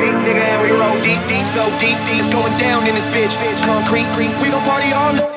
nigga, and we roll deep, deep, so deep, deep. It's going down in this bitch. Concrete, we gon' party all night.